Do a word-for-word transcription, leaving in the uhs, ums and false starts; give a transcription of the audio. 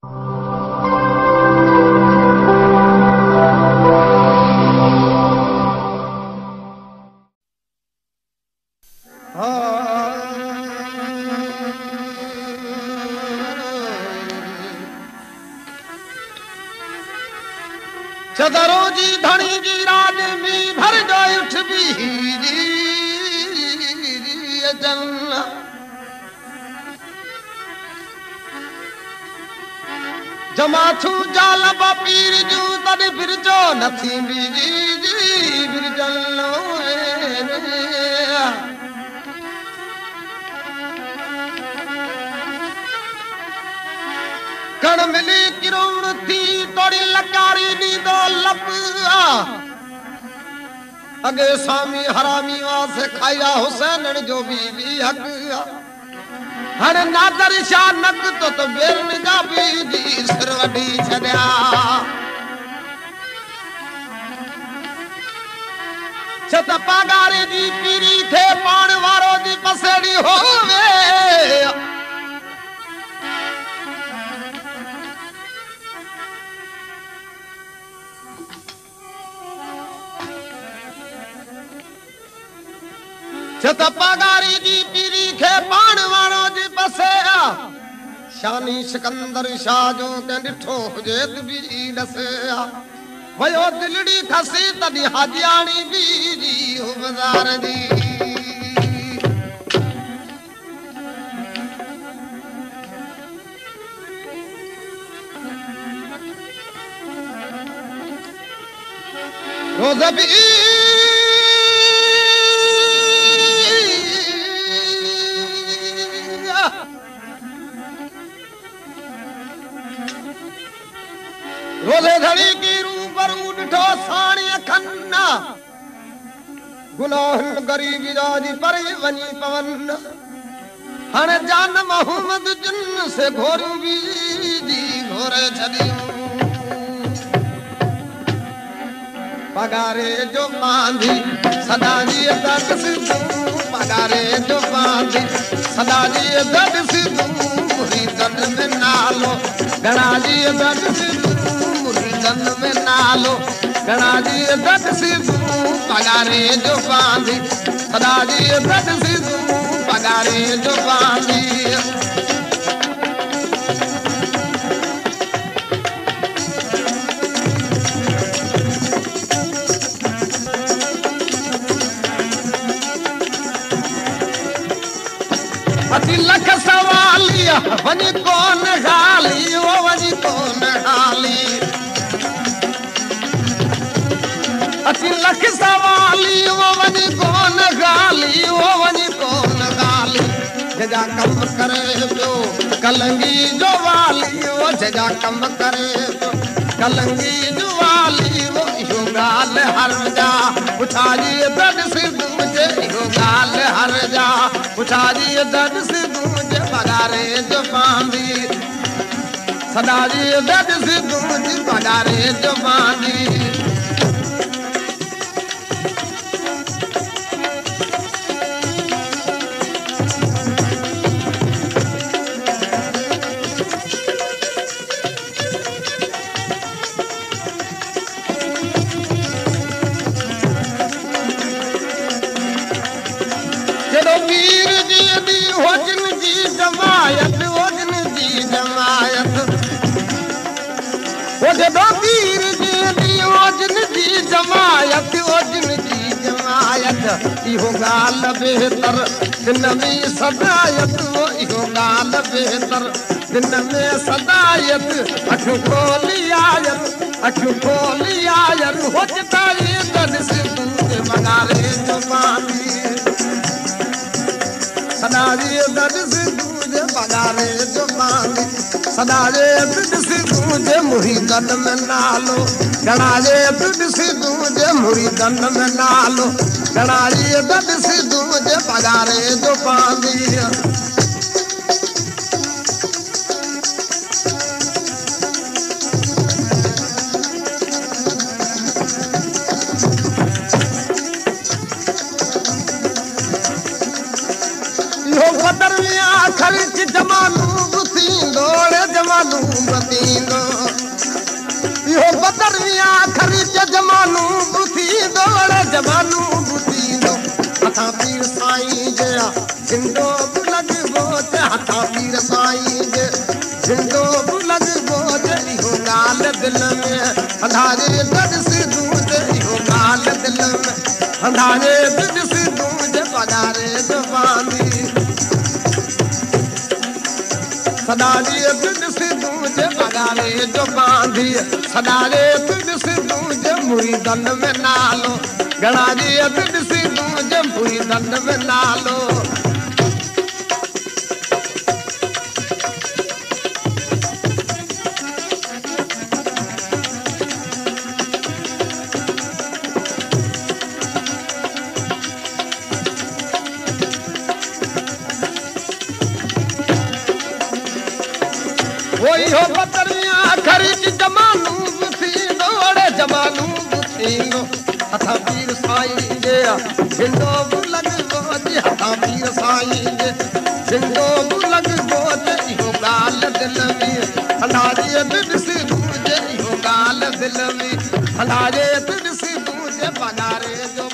चदरों जी धनी जी राज में भर जो उठ भी जन्ना जमाथू जाल पीर जू तद फिर जो नथी भी जी फिर जन्नो कण मिली किरोण थी तोड़ी लकारी नी दो लप अगे स्वामी हरामी वासे खाया हुसैन जो बीवी हक हर नादर शाह नक तो तो बेरन जा बीजी सिर वडी छड्या छत पगारे दी पीरी थे पाण वारो दी पसेड़ी होवे छत पगारी जी पीरी खे पाण वारो जी बसेया शानी सिकंदर शाह जो के डिठो जेत भी दसेया वयो दिलड़ी खसी तदी हाजियाणी बीजी हो बाजार दी रोज़ भी रोले धड़ी की रूपर उठो साणी खन्ना गुनाह गरीब जाजी पर वनी पवन हण जान मोहम्मद जिन से घोरू बीजी घोरे छदियूं पगारे जो बांधी सदा जी दर्द सिद्धू पगारे जो बांधी सदा जी दर्द सिद्धू मुरी दर्द में नालो गणा जी दर्द सिद्धू जन में नालो गणा जी दद सिद्धू पगारे जो बांधी सदा जी दद सिद्धू पगारे जो बांधी अति लख सवालिया वनी कौन गाली वो वनी कौन गाली अति लख सवाली वो वनी कौन गाली वो वनी कौन गाली जजा कम करे जो कलंगी जो वाली वो जजा कम करे जो कलंगी जो वाली वो यो गाल हर जा उठा जी दद सिद्धू मुझे यो गाल हर जा उठा जी दद सिद्धू मुझे पगारे जो बांधी सदा जी दद सिद्धू मुझे पगारे जो बांधी वीर जी दी होजन जी जमायत होजन जी जमायत वो जदो वीर जी दी होजन जी जमायत होजन जी जमायत इहो गाल बेहतर दिन में सदायत वो इहो गाल बेहतर दिन में सदायत अखियूं खोली आयत अखियूं खोली आयत होजता ये दद सिद्धू के मगारे जो बांधी सदा जी दद सिद्धू जे पगारे जो बांधी सदा जे दद सिद्धू जे मुही दन में नालो गणा जे दद सिद्धू जे मुही दन में नालो गणा जी दद सिद्धू जे पगारे जो बांधी खर्च जमानू बुती दौड़ जमानू बती जवानू बुथी दौड़ जवानू बुथी दो हथा पीर साईं जया जिंदो बुलग बोत हथा पीर साईं जे जिंदो बुलग बोत इहो गाल दिल में अंधारे दद से दूज इहो गाल दिल में अंधारे दद से दूज पधारे जवानी सदारे दद से दूज पधारे जवानी सदारे दद से दूज मुरी दंड में नालो गणाजी दद से दूज मुरी दंड में नालो वही हो बतरिया खरीद जमानू बुथी दौड़े जमानू बुथी दो हथा पीर साईं जे जिंदो बुलग बोज हथा पीर साईं जे जिंदो बुलग बोज इहो गाल दिल में हलारे दिल से दूज इहो गाल दिल में हलारे दिल से दूज पधारे जो